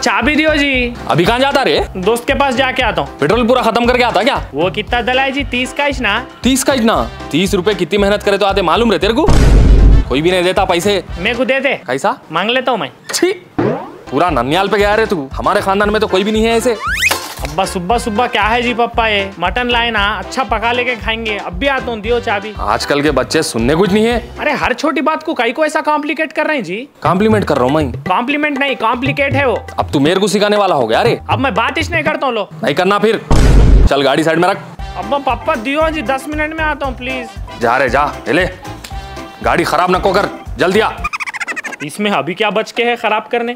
चाबी दियो जी। अभी कहाँ जाता रे? दोस्त के पास जाके आता हूँ। पेट्रोल पूरा खत्म करके आता क्या? वो कितना दला है जी? 30 का इतना। 30 का इतना? 30 रुपए कितनी मेहनत करे तो आते मालूम रहे तेरे को? कोई भी नहीं देता पैसे। मेरे को दे दे। कैसा मांग लेता हूँ मैं। पूरा ननियाल पे गया रे तू। हमारे खानदान में तो कोई भी नहीं है ऐसे। अब्बा सुब्बा सुब्बा क्या है जी पप्पा, ये मटन लाए ना, अच्छा पका लेके खाएंगे। अब भी आता हूँ, दियो चाबी। आजकल के बच्चे सुनने कुछ नहीं है। अरे हर छोटी बात को कई को ऐसा कॉम्प्लिकेट कर रहे हैं जी। कॉम्प्लीमेंट कर रहा हूँ मैं। कॉम्प्लीमेंट नहीं, कॉम्प्लिकेट है वो। अब तू मेरे को सिखाने वाला हो गया रे। अब मैं बात इसने करता हूँ। लो नहीं करना फिर। चल गाड़ी साइड में रख। अब्बा पापा दियो जी, 10 मिनट में आता हूँ प्लीज। जा रे जा, ले गाड़ी खराब नको कर, जल्दी आ। इसमें अभी क्या बच के है खराब करने।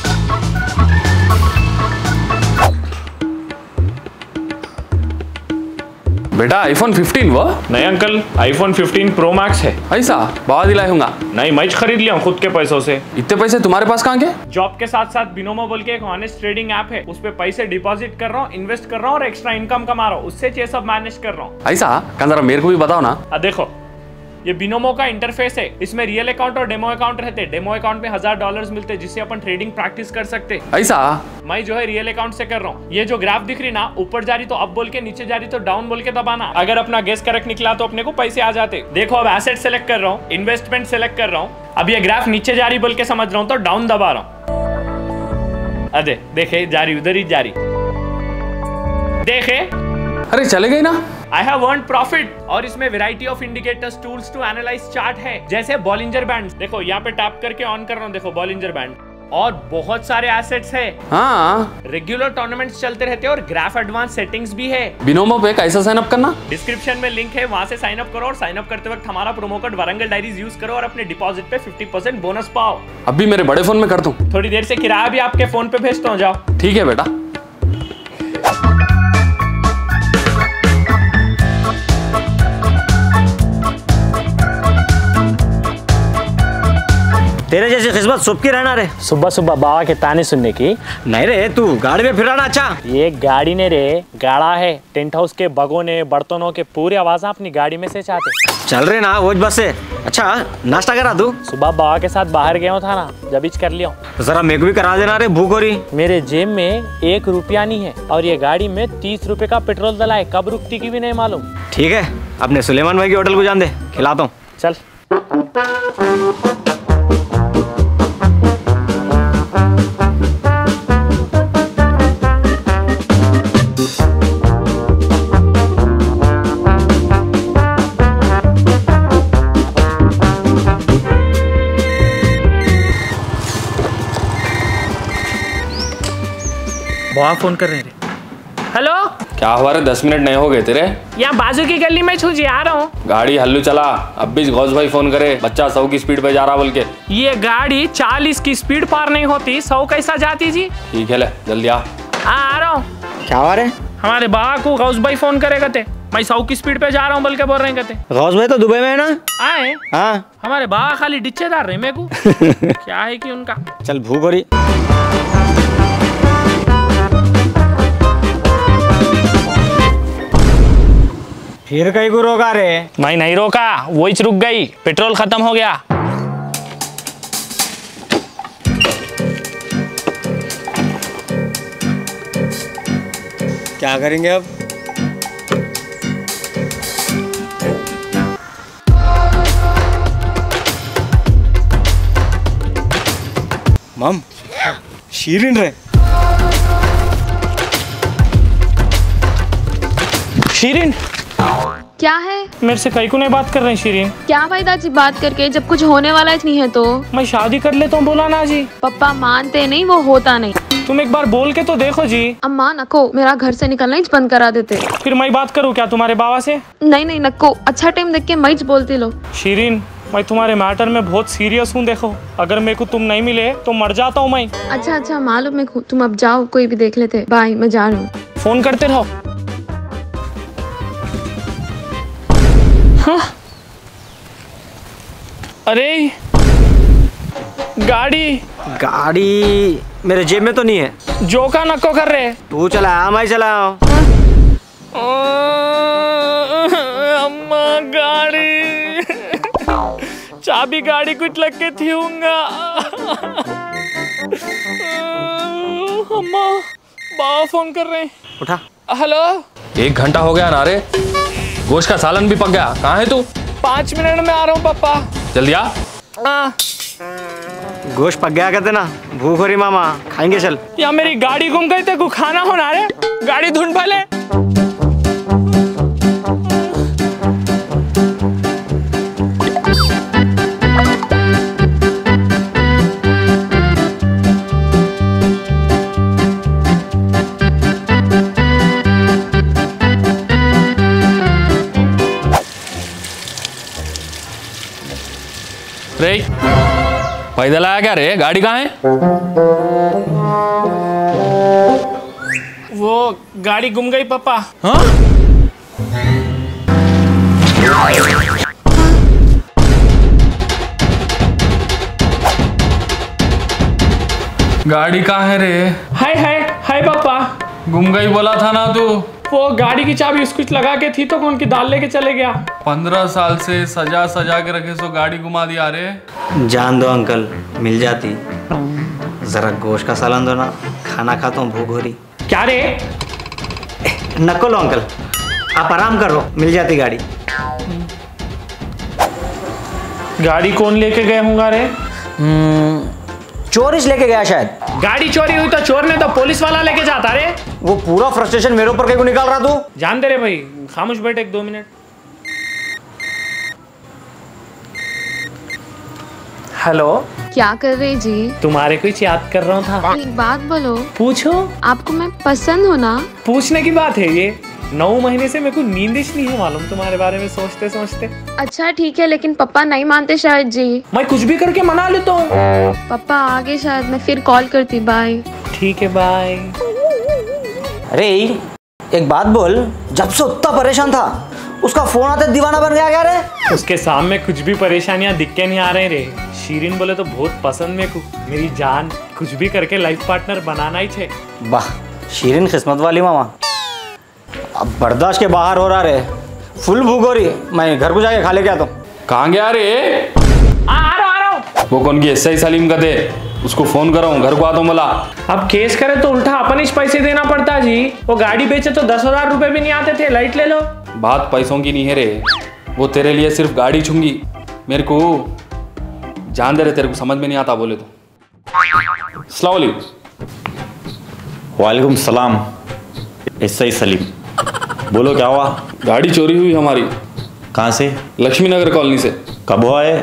बेटा आईफोन 15 वो? नहीं अंकल, आईफोन 15 प्रो मैक्स है। ऐसा बाबा दिलाऊंगा। नहीं, मैं खरीद लिया खुद के पैसों से। इतने पैसे तुम्हारे पास कहाँ के? जॉब के साथ साथ बिनोमो बोल के एक ऑनेस्ट ट्रेडिंग ऐप है, उस पे पैसे डिपॉजिट कर रहा हूँ, इन्वेस्ट कर रहा हूँ और एक्स्ट्रा इनकम कमा रहा हूँ, उससे ये सब मैनेज कर रहा हूँ। ऐसा जरा मेरे को भी बताओ ना। देखो ये बिनोमो का इंटरफेस है, इसमें रियल अकाउंट और डेमो अकाउंट रहते हैं। डेमो अकाउंट में $1000 मिलते हैं जिससे अपन ट्रेडिंग प्रैक्टिस कर सकते। ऐसा मैं जो है रियल अकाउंट से कर रहा हूँ। ये जो ग्राफ दिख रही ना, ऊपर जा रही तो अप बोल के, नीचे जा रही तो डाउन बोल के दबाना। अगर अपना गेस करेक्ट निकला तो अपने को पैसे आ जाते। देखो अब एसेट सेलेक्ट कर रहा हूँ, इन्वेस्टमेंट सेलेक्ट कर रहा हूँ। अब ये ग्राफ नीचे जा रही बोल के समझ रहा हूँ तो डाउन दबा रहा हूँ। अरे देखे जा रही, उधर ही जा रही, देखे। अरे चले गई ना। I have earned profit। और इसमें variety of indicators, tools to analyse chart है, जैसे बॉलिंजर बैंड। देखो यहाँ पे टैप करके ऑन कर रहा हूँ, देखो बॉलिंजर बैंड। और बहुत सारे एसेट्स है। हाँ, रेगुलर टूर्नामेंट्स चलते रहते हैं और ग्राफ एडवांस सेटिंग्स भी है। बिनोमो पे कैसा साइन अप करना? डिस्क्रिप्शन में लिंक है, वहां से साइन अप करो और साइन अप करते वक्त हमारा promo code Warangal diaries use करो और अपने डिपॉजिट पे 50% बोनस पाओ। अभी मेरे बड़े फोन में कर दूं? थोड़ी देर से किराया भी आपके फोन पे भेजता हूँ, जाओ। ठीक है बेटा। तेरे जैसी किस्मत सबकी रहना रे। सुबह सुबह बाबा के ताने सुनने की नहीं रे, तू गाड़ी में फिराना। अच्छा ये गाड़ी ने रे, गाड़ा है। टेंट हाउस के बगोने बर्तनों के पूरी आवाज अपनी गाड़ी में से चाहते। चल रहे ना वो बस से। अच्छा नाश्ता करा तू? सुबह बाबा के साथ बाहर गया था ना, जब इच कर लिया। जरा मेरे को भी करा देना रे, भूख हो रही। मेरे जेब में 1 रुपया नहीं है और ये गाड़ी में 30 रुपए का पेट्रोल डला है, कब रुकती की भी नहीं मालूम। ठीक है, अपने सुलेमान भाई की होटल को जान दे, खिलाता हूँ। चल। बाबा फोन कर रहे हैं। हेलो, क्या हुआ रे? 10 मिनट नहीं हो गए तेरे? यहाँ बाजू की गली में छूजी आ रहा हूँ। गाड़ी हल्लू चला। अब भी गौस भाई फोन करे, बच्चा 100 की स्पीड पे जा रहा बोल के। ये गाड़ी 40 की स्पीड पार नहीं होती, 100 कैसा जाती जी? ठीक है ले, जल्दी आ। आ रहा हूँ। क्या हुआ रे? हमारे बाबा को गौस भाई फोन करे कहते, मैं 100 की स्पीड पे जा रहा हूँ बोल के बोल रहे कहते। गौस भाई तो दुबई में है ना? आए हाँ। हमारे बाबा खाली डिच्चेदार रहे मेरे को। क्या है कि उनका। चल भूख हो रही। फिर कहीं को रोका रे? मैं नहीं रोका, वही रुक गई, पेट्रोल खत्म हो गया। क्या करेंगे अब? मम, शीरिन रे। शीरिन क्या है? मेरे से कहीं को नहीं बात कर रहे हैं शीरिन। क्या फायदा जी बात करके जब कुछ होने वाला नहीं है तो? मैं शादी कर लेता हूँ बोला ना जी। पापा मानते नहीं, वो होता नहीं। तुम एक बार बोल के तो देखो जी। अम्मा नको, मेरा घर से निकलना ही बंद करा देते। फिर मैं बात करूँ क्या तुम्हारे बाबा से? नहीं नहीं नको, अच्छा टाइम देख के मैं बोलती लो। शीरिन मैं तुम्हारे मैटर में बहुत सीरियस हूँ, देखो अगर मेरे को तुम नहीं मिले तो मर जाता हूँ मैं। अच्छा अच्छा मालूम मेरे को, तुम अब जाओ, कोई भी देख लेते। बाय, मैं जा रहा हूँ। फोन करते रहो। हाँ? अरे गाड़ी मेरे जेब में तो नहीं है। जो का नको कर रहे। तू चला, मैं चलाओ। अम्मा गाड़ी चाबी गाड़ी कुछ लग के थी। अम्मा, बाबा फोन कर रहे हैं। उठा। हेलो। 1 घंटा हो गया ना रे, गोश्त का सालन भी पक गया। कहाँ है तू? 5 मिनट में आ रहा हूँ पापा। जल्दी आ। गोश्त पक गया कहते ना, भूख हो रही मामा, खाएंगे चल। या मेरी गाड़ी गुम गई, तेरे को खाना होना रे, गाड़ी ढूंढ पहले। रे पैदल आया क्या रे? गाड़ी कहाँ है? वो गाड़ी गुम गई पापा। हाँ? गाड़ी कहाँ है रे? हाय हाय हाय पापा। गुम गई बोला था ना तू। वो गाड़ी की चाबी उसको लगा के थी तो कौन की दाल लेके चले गया। 15 साल से सजा सजा के रखे सो गाड़ी घुमा दिया रे। जान दो अंकल, मिल जाती। जरा गोश्त का सालन दो ना, खाना खाता हूँ, भूख हो रही। क्या रे? नको लो अंकल, आप आराम करो, मिल जाती गाड़ी। गाड़ी कौन लेके गए होंगे रे? चोर इस लेके गया शायद। गाड़ी चोरी हुई तो चोर ने तो पुलिस वाला लेके जाता रे। वो पूरा फ्रस्ट्रेशन मेरे ऊपर क्यों निकाल रहा तू? जान दे रे भाई, खामोश बैठ 1-2 मिनट। हेलो, क्या कर रहे जी? तुम्हारे कुछ याद कर रहा था। एक बात बोलो। पूछो। आपको मैं पसंद हूँ ना? पूछने की बात है ये। 9 महीने से मेरे को नींद ही नहीं है मालूम तुम्हारे बारे में सोचते सोचते। अच्छा ठीक है, लेकिन पापा नहीं मानते शायद जी। मैं कुछ भी करके मना लेता हूँ। पापा आगे शायद, मैं फिर कॉल करती। बाय। ठीक है बाय। अरे एक बात बोल, जब से उतना परेशान था उसका फोन आते दीवाना बन गया क्या रे? उसके सामने कुछ भी परेशानियां दिख के नहीं आ रहे रे। शीरीन बोले तो बहुत पसंद मेरे को, मेरी जान। कुछ भी करके लाइफ पार्टनर बनाना ही छे। वाह, शीरीन किस्मत वाली मामा। अब बर्दाश्त के बाहर हो रहा रे, फुल भूख हो रही। मैं घर को जाके खा लेके आता हूँ। कहाँ गया रे? आ रहा हूँ। वो कौन की एसआई सलीम का दे, उसको फोन कर रहा हूँ, घर को आता हूँ बोला। अब केस करे तो उल्टा अपन ही पैसे देना पड़ता जी। वो गाड़ी बेचे तो 10,000 रुपए भी नहीं आते थे। लाइट ले लो। बात पैसों की नहीं है रे, वो तेरे लिए सिर्फ गाड़ी छूंगी। मेरे को जान दे रहे, तेरे को समझ में नहीं आता बोले तो। अस्सलाम वालेकुम। वालेकुम सलाम। एसआई सलीम, बोलो क्या हुआ? गाड़ी चोरी हुई हमारी। कहाँ से? लक्ष्मी नगर कॉलोनी से। कब हुआ है?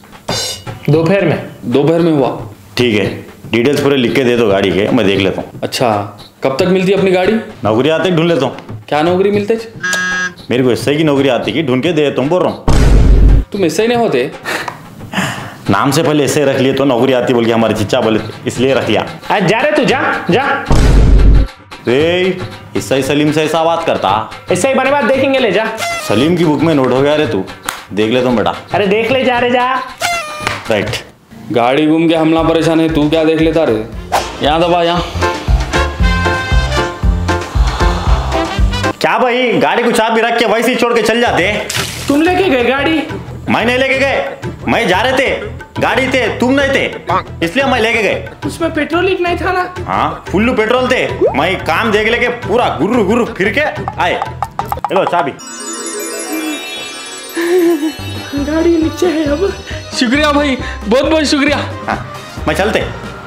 दोपहर में हुआ। ठीक है, डिटेल्स पूरे लिख के दे दो गाड़ी के, मैं देख लेता हूँ। अच्छा, कब तक मिलती है अपनी गाड़ी? नौकरी आते ढूंढ लेता हूँ। क्या नौकरी मिलते? मेरे को एसआई की नौकरी आती कि ढूंढ के दे, तुम बोल रहा हूँ। तुम एसआई नहीं होते? नाम से पहले एसआई रख लिए तो नौकरी आती बोल के हमारे चिच्चा बोले, इसलिए रख लिया। जा रहे तू, जा। एसआई सलीम से ऐसा बात करता? ऐसे ही बने बात देखेंगे, ले जा। सलीम की बुक में नोट हो गया रे, तू देख ले तुम बेटा। अरे देख ले, जा रे जा। राइट। गाड़ी घूम के हमला परेशान है, तू क्या देख लेता रे? यहाँ दबा, यहाँ। क्या भाई, गाड़ी को चाबी रख के वैसे ही छोड़ के चल जाते? तुम लेके गए गाड़ी? मैं नहीं लेके गए, मैं जा रहे थे, गाड़ी थे, तुम नहीं थे, इसलिए मैं लेके गए। उसमें पेट्रोल लीक नहीं था ना? हाँ, फुल्लू पेट्रोल थे। मैं काम देख लेके पूरा गुरु गुरु फिर के आए। लो चाबी। गाड़ी नीचे है अब। शुक्रिया भाई, बहुत बहुत शुक्रिया। हाँ, मैं चलते।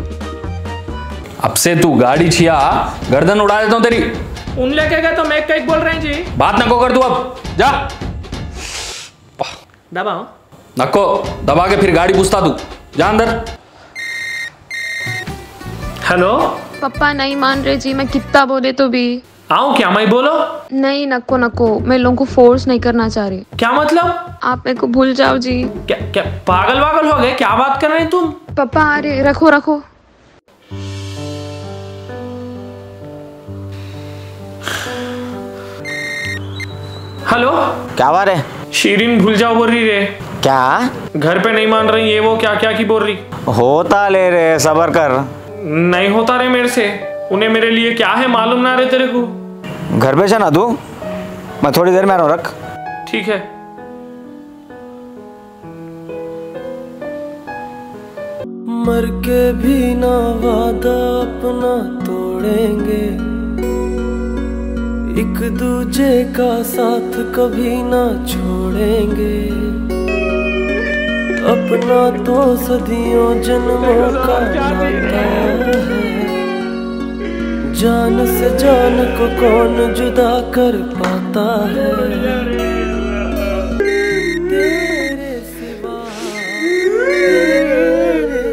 अब से तू गाड़ी छिया, गर्दन उड़ा देता हूँ तेरी। उन लेके गए तो मैं कहीं बोल रहे हैं जी। बात नको कर तू, अब जा। दबाओ। नको दबा के फिर गाड़ी पूछता तू, जा अंदर। हेलो। पापा नहीं मान रहे जी, मैं कितना बोले तो भी। आऊं क्या मैं? बोलो। नहीं, नको, मैं लोगों को फोर्स नहीं करना चाह रही। क्या मतलब? आप मेरे को भूल जाओ जी। क्या पागल वागल हो गए? क्या बात कर रहे हैं तुम? पापा आ रहे, रखो। हेलो। क्या बात है? शीरीन भूल जाओ बोल रही रे। क्या? घर पे नहीं मान रही, ये वो क्या की बोल रही। होता ले रे, सबर कर। नहीं होता रे मेरे से। उन्हें मेरे लिए क्या है मालूम ना रे तेरे को। घर पे जाना तू, मैं थोड़ी देर में आ रहा हूँ, रख। ठीक है। मर के भी ना वादा अपना तोड़ेंगे, एक दूजे का साथ कभी ना छोड़ेंगे। अपना तो सदियों जन्मों का नाता है, जान से जान को कौन जुदा कर पाता है। तेरे सिवा, तेरे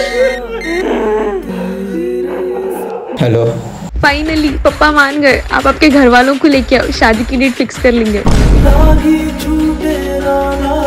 सिवा। हेलो। फाइनली पापा मान गए। आप आपके घर वालों को लेके आओ, शादी की डेट फिक्स कर लेंगे। लागी छूटे ना